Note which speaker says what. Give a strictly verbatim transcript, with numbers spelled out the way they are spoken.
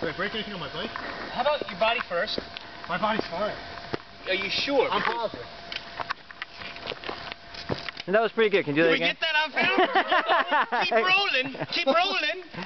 Speaker 1: Did I break anything on my bike?
Speaker 2: How about your body first?
Speaker 1: My body's fine.
Speaker 2: Are you sure?
Speaker 1: I'm positive.
Speaker 3: And that was pretty good. Can you do
Speaker 2: Can
Speaker 3: that
Speaker 2: we
Speaker 3: again?
Speaker 2: get that on film? Keep rolling. Keep rolling.